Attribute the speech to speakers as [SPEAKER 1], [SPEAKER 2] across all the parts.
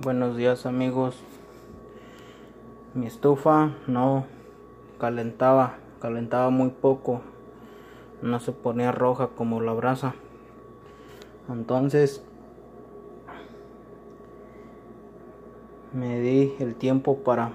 [SPEAKER 1] Buenos días amigos. Mi estufa no calentaba muy poco, no se ponía roja como la brasa. Entonces me di el tiempo para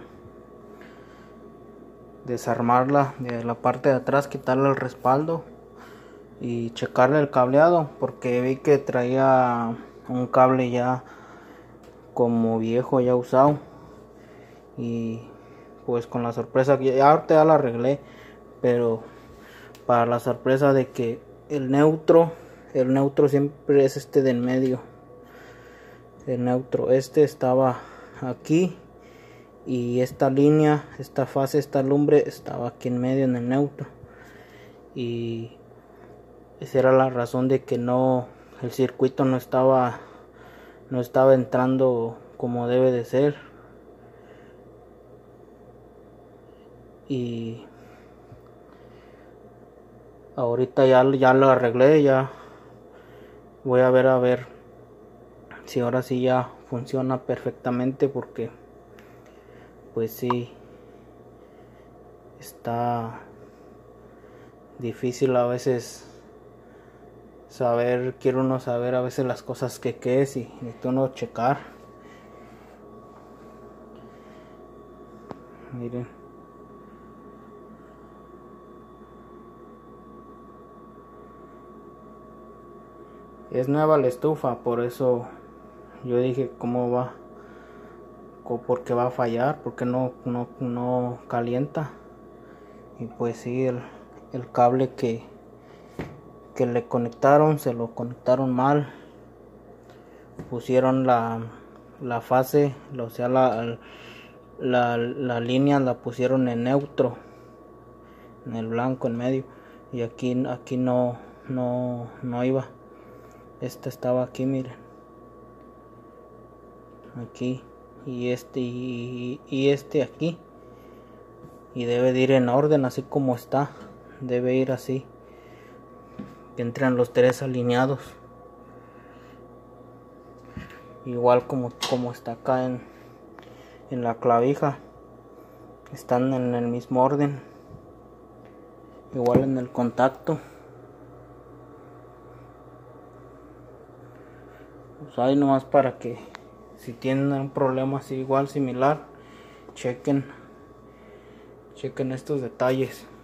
[SPEAKER 1] desarmarla de la parte de atrás, quitarle el respaldo y checarle el cableado, porque vi que traía un cable ya como viejo, ya usado. Y pues con la sorpresa que ahorita ya la arreglé, pero para la sorpresa de que el neutro siempre es este de en medio. El neutro estaba aquí, y esta línea, esta fase, esta lumbre estaba aquí en medio en el neutro, y esa era la razón de que el circuito no estaba entrando como debe de ser. Y ahorita ya lo arreglé, ya voy a ver si ahora sí ya funciona perfectamente, porque pues sí está difícil a veces quiere uno saber a veces las cosas que es, y necesita uno checar. Miren, es nueva la estufa, por eso yo dije cómo va, porque va a fallar, porque no calienta. Y pues sí, el cable que le conectaron, se lo conectaron mal, pusieron la fase, o sea la línea la pusieron en neutro, en el blanco en medio, y aquí no iba. Esta estaba aquí, miren, aquí, y este aquí, y debe de ir en orden así como está, debe ir así, que entren los tres alineados, igual como está acá en la clavija, están en el mismo orden, igual en el contacto. Pues ahí nomás para que si tienen un problema así igual similar, chequen estos detalles.